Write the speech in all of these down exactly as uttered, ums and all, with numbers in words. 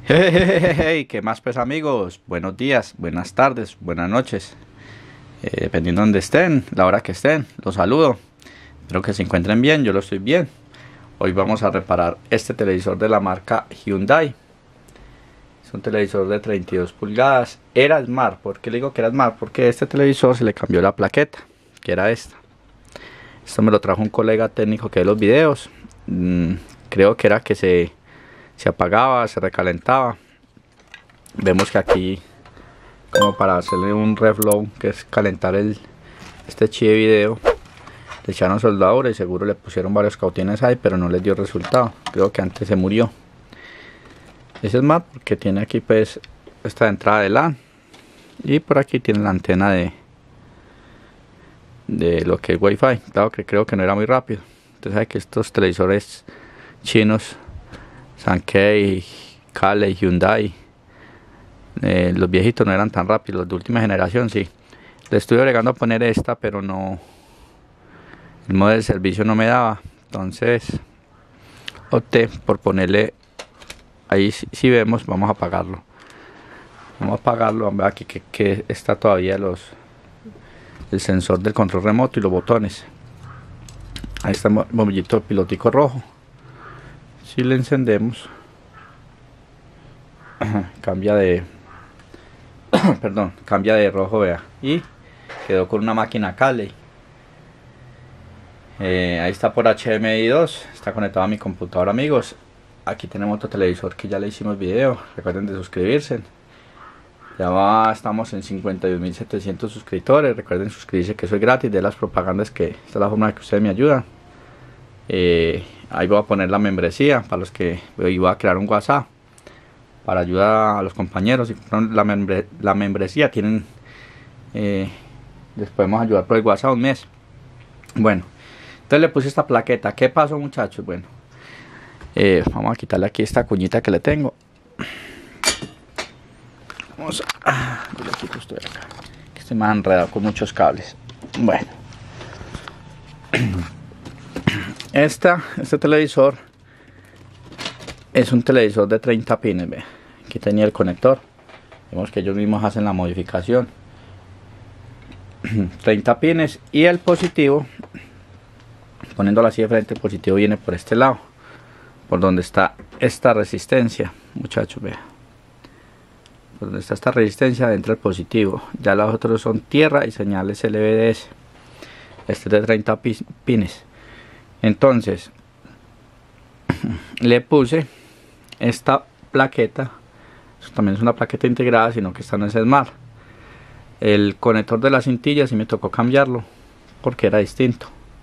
Hey, hey, hey, hey, ¿qué más pues amigos? Buenos días, buenas tardes, buenas noches. Eh, dependiendo de donde estén, la hora que estén, los saludo. Espero que se encuentren bien, yo lo estoy bien. Hoy vamos a reparar este televisor de la marca Hyundai. Es un televisor de treinta y dos pulgadas. Era Smart. ¿Por qué le digo que era Smart? Porque a este televisor se le cambió la plaqueta, que era esta. Esto me lo trajo un colega técnico que ve los videos. Mm, creo que era que se... se apagaba, se recalentaba. Vemos que aquí, como para hacerle un reflow, que es calentar el este chip de video, le echaron soldadura y seguro le pusieron varios cautines ahí, pero no les dio resultado. Creo que antes se murió. Ese es más porque tiene aquí pues esta entrada de LAN y por aquí tiene la antena de de lo que es Wi-Fi. Claro que creo que no era muy rápido. Entonces sabe que estos televisores chinos, Sankei, Kale, Hyundai, eh, los viejitos no eran tan rápidos, los de última generación sí. Le estuve agregando a poner esta, pero no, el modo de servicio no me daba. Entonces opté por ponerle, ahí si, si vemos, vamos a apagarlo. Vamos a apagarlo, vamos a ver aquí que, que está todavía los el sensor del control remoto y los botones. Ahí está el bombillito pilotico rojo. Si le encendemos, cambia de perdón, cambia de rojo, vea, y quedó con una máquina Kale. Eh, ahí está por H D M I dos, está conectado a mi computadora, amigos. Aquí tenemos otro televisor que ya le hicimos video. Recuerden de suscribirse. Ya va, estamos en cincuenta y dos mil setecientos suscriptores. Recuerden suscribirse, que eso es gratis, de las propagandas, que esta es la forma de que ustedes me ayudan. Eh, ahí voy a poner la membresía para los que voy a crear un WhatsApp para ayudar a los compañeros. Si compran la, membre, la membresía, tienen eh, les podemos ayudar por el WhatsApp un mes. Bueno, entonces le puse esta plaqueta. ¿Qué pasó, muchachos? Bueno, eh, vamos a quitarle aquí esta cuñita que le tengo. Vamos a, yo le quito esto de acá, que estoy más enredado con muchos cables. Bueno, Esta, este televisor es un televisor de treinta pines. Ve. Aquí tenía el conector. Vemos que ellos mismos hacen la modificación. treinta pines y el positivo, poniéndolo así de frente, el positivo viene por este lado, por donde está esta resistencia, muchachos. Vean, por donde está esta resistencia entra el positivo. Ya los otros son tierra y señales L V D S. Este es de treinta pines. Entonces le puse esta plaqueta. Eso también es una plaqueta integrada, sino que esta no es Smart. El conector de la cintilla sí me tocó cambiarlo porque era distinto.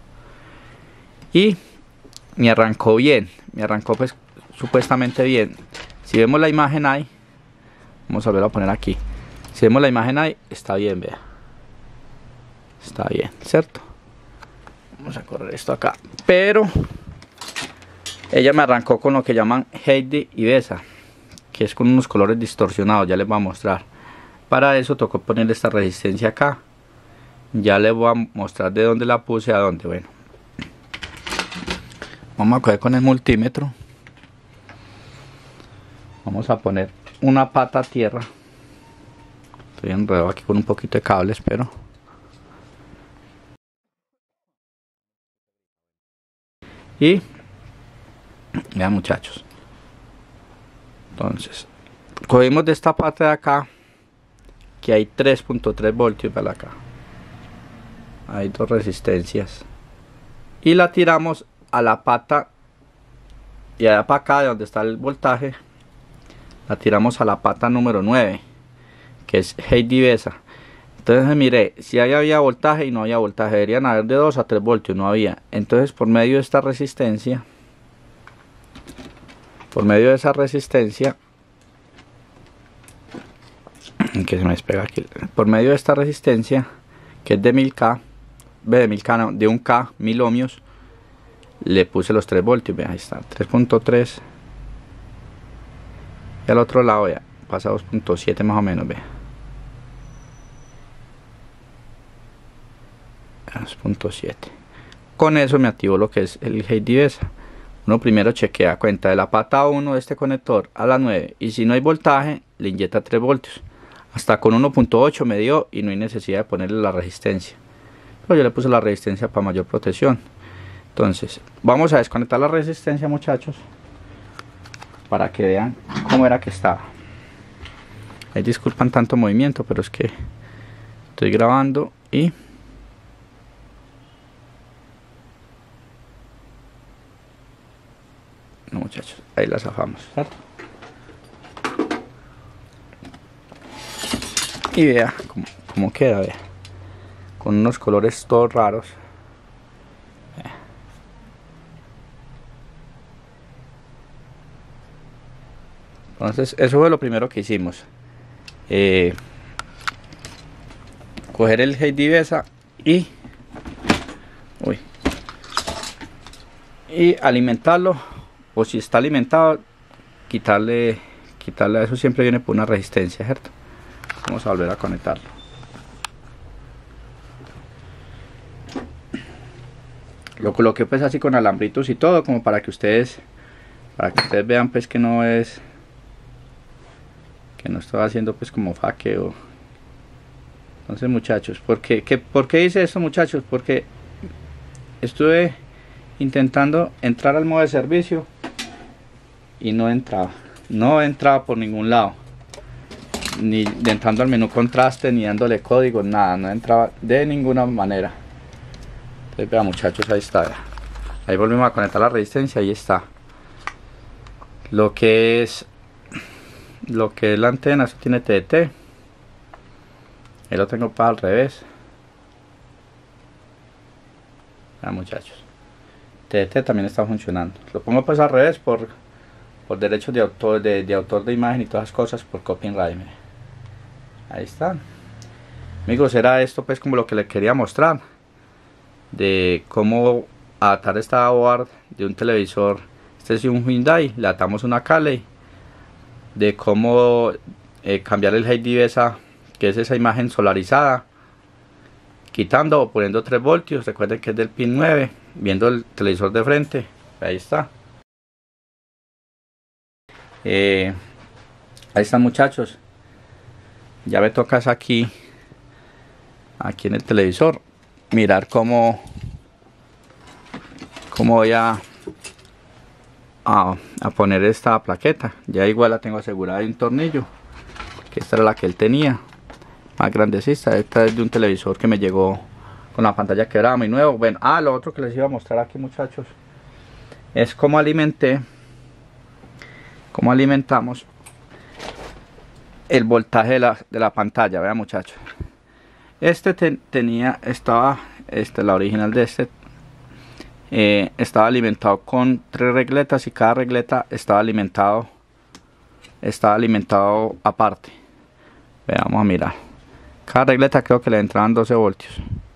Y me arrancó bien. Me arrancó pues supuestamente bien. Si vemos la imagen ahí, vamos a volver a poner aquí. Si vemos la imagen ahí, está bien, vea. Está bien, ¿cierto? Vamos a correr esto acá. Pero ella me arrancó con lo que llaman Heidi y Besa, que es con unos colores distorsionados. Ya les voy a mostrar. Para eso tocó poner esta resistencia acá. Ya les voy a mostrar de dónde la puse a dónde. Bueno, vamos a coger con el multímetro. Vamos a poner una pata a tierra. Estoy enredado aquí con un poquito de cables, pero y vean, muchachos, entonces cogimos de esta parte de acá, que hay tres punto tres voltios, para acá hay dos resistencias, y la tiramos a la pata, y allá para acá de donde está el voltaje la tiramos a la pata número nueve, que es Heidi Besa. Entonces miré, si ahí había voltaje y no había voltaje, deberían haber de dos a tres voltios, no había. Entonces por medio de esta resistencia, por medio de esa resistencia, que se me despega aquí, por medio de esta resistencia, que es de mil K, de mil K, no, de un K, mil ohmios, le puse los tres voltios, vean, ahí está, tres punto tres, y al otro lado ya pasa dos punto siete más o menos, vean. dos punto siete. Con eso me activó lo que es el Heidi Besa. uno primero chequea cuenta de la pata uno de este conector a la nueve, y si no hay voltaje le inyecta tres voltios. Hasta con uno punto ocho me dio y no hay necesidad de ponerle la resistencia, pero yo le puse la resistencia para mayor protección. Entonces vamos a desconectar la resistencia, muchachos, para que vean cómo era que estaba. Ahí disculpan tanto movimiento, pero es que estoy grabando y no, muchachos, ahí la zafamos, ¿cierto? Y vea cómo, cómo queda, vea, con unos colores todos raros. Vea. Entonces eso fue lo primero que hicimos, eh, coger el Heidi-Vesa y uy, y alimentarlo, o si está alimentado quitarle quitarle eso. Siempre viene por una resistencia, ¿cierto? Vamos a volver a conectarlo. Lo coloqué pues así con alambritos y todo, como para que ustedes para que ustedes vean pues que no es que no estoy haciendo pues como faqueo. Entonces, muchachos, ¿por qué, qué, ¿por qué hice esto, muchachos? Porque estuve intentando entrar al modo de servicio y no entraba, no entraba por ningún lado, ni entrando al menú contraste, ni dándole código, nada, no entraba de ninguna manera. Entonces, vean, muchachos, ahí está, vea. Ahí volvimos a conectar la resistencia, ahí está. Lo que es lo que es la antena, eso tiene T D T. Ahí lo tengo para al revés. Ah, muchachos, T D T también está funcionando. Lo pongo pues al revés por, por derechos de autor de, de autor de imagen y todas las cosas, por copyright. Ahí está, amigos. Era esto pues como lo que les quería mostrar, de cómo adaptar esta board de un televisor. Este es un Hyundai, le atamos una Cali, de cómo eh, cambiar el Heidi-Vesa, que es esa imagen solarizada, quitando o poniendo tres voltios. Recuerden que es del pin nueve, viendo el televisor de frente. Ahí está. Eh, ahí están, muchachos. Ya me tocas aquí, aquí en el televisor, mirar cómo, cómo voy a, a, a poner esta plaqueta. Ya igual la tengo asegurada de un tornillo, que esta era la que él tenía, más grandecita. Esta es de un televisor que me llegó con la pantalla quebrada, muy nuevo. Bueno, ah, lo otro que les iba a mostrar aquí, muchachos, es cómo alimenté, cómo alimentamos el voltaje de la, de la pantalla. Vean, muchachos, este te, tenía, estaba, este, la original de este, eh, estaba alimentado con tres regletas, y cada regleta estaba alimentado, estaba alimentado aparte. Vean, vamos a mirar. Cada regleta creo que le entraban doce voltios.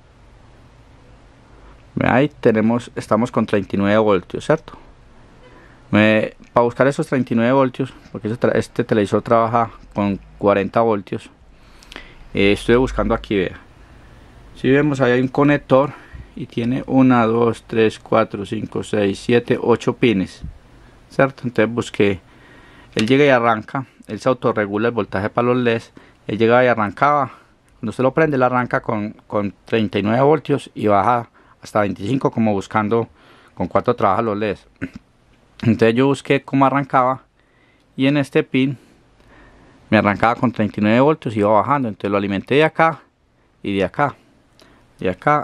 Ahí tenemos, estamos con treinta y nueve voltios, ¿cierto? Me, para buscar esos treinta y nueve voltios, porque este, este televisor trabaja con cuarenta voltios, eh, estoy buscando aquí, vea. Si vemos, ahí hay un conector y tiene uno, dos, tres, cuatro, cinco, seis, siete, ocho pines, ¿cierto? Entonces busqué, él llega y arranca, él se autorregula el voltaje para los L E Ds. Él llegaba y arrancaba, cuando usted lo prende, él arranca con, con treinta y nueve voltios y baja hasta veinticinco, como buscando con cuánto trabaja los L E Ds. Entonces yo busqué cómo arrancaba, y en este pin me arrancaba con treinta y nueve voltios y iba bajando. Entonces lo alimenté de acá y de acá, de acá,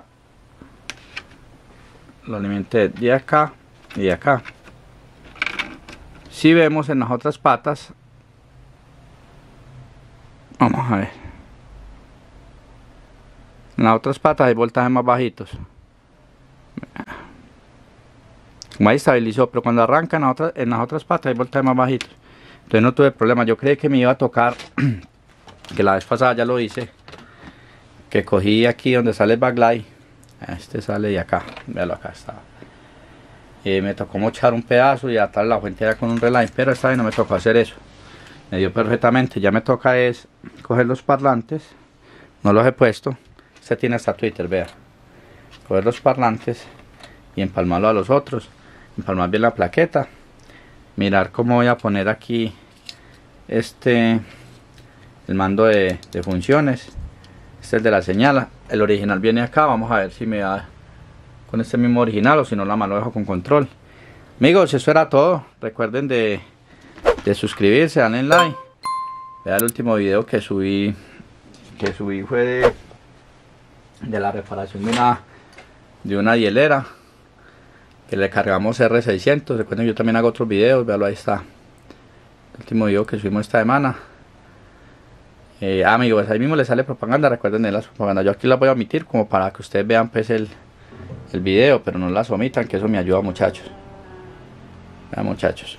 lo alimenté de acá y de acá. Si vemos en las otras patas, vamos a ver, en las otras patas hay voltajes más bajitos, como ahí estabilizó, pero cuando arranca en las otras, en las otras patas hay voltajes más bajitos. Entonces no tuve problema. Yo creí que me iba a tocar, que la vez pasada ya lo hice, que cogí aquí donde sale el backlight, este sale de acá, véalo, acá estaba, y me tocó mochar un pedazo y atar la fuente con un relay, pero esta vez no me tocó hacer eso, me dio perfectamente. Ya me toca es coger los parlantes, no los he puesto, este tiene hasta Twitter, vea, coger los parlantes y empalmarlo a los otros. empalmar bien la plaqueta, mirar cómo voy a poner aquí este, el mando de, de funciones. Este es el de la señal, el original viene acá. Vamos a ver si me da con este mismo original o si no la mano lo dejo con control. Amigos, eso era todo. Recuerden de, de suscribirse, darle like. Vean el último video que subí, que subí fue de, de la reparación de una, de una hielera que le cargamos R seiscientos. Recuerden que yo también hago otros videos, véanlo, ahí está. El último video que subimos esta semana. Eh, amigos, ahí mismo les sale propaganda. Recuerden de las propagandas. Yo aquí las voy a omitir como para que ustedes vean pues el, el video, pero no las omitan, que eso me ayuda, muchachos. Vean, muchachos.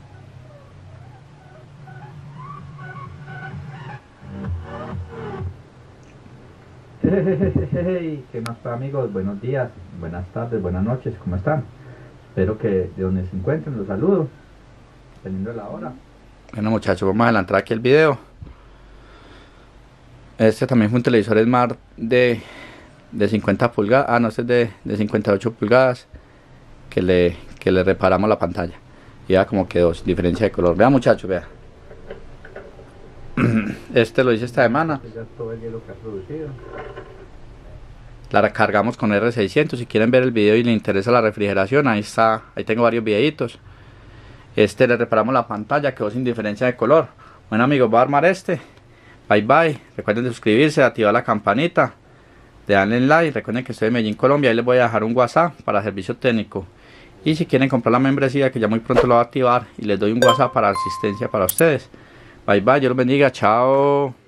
¿Qué más, pues, amigos? Buenos días, buenas tardes, buenas noches, ¿cómo están? Espero que de donde se encuentren los saludo, dependiendo de la hora. Bueno, muchachos, vamos a adelantar aquí el video. Este también fue un televisor Smart de, de cincuenta pulgadas. Ah, no, este es de, de cincuenta y ocho pulgadas que le, que le reparamos la pantalla. Y ya como quedó, sin diferencia de color. Vean, muchachos, vean. Este lo hice esta semana. Ya todo el hielo que ha producido. La recargamos con R seiscientos. Si quieren ver el video y les interesa la refrigeración, ahí está, ahí tengo varios videitos. Este le reparamos la pantalla, quedó sin diferencia de color. Bueno, amigos, voy a armar este. Bye bye. Recuerden de suscribirse, activar la campanita, de darle like. Recuerden que estoy en Medellín, Colombia. Ahí les voy a dejar un WhatsApp para servicio técnico. Y si quieren comprar la membresía, que ya muy pronto lo voy a activar, y les doy un WhatsApp para asistencia para ustedes. Bye bye, Dios los bendiga, chao.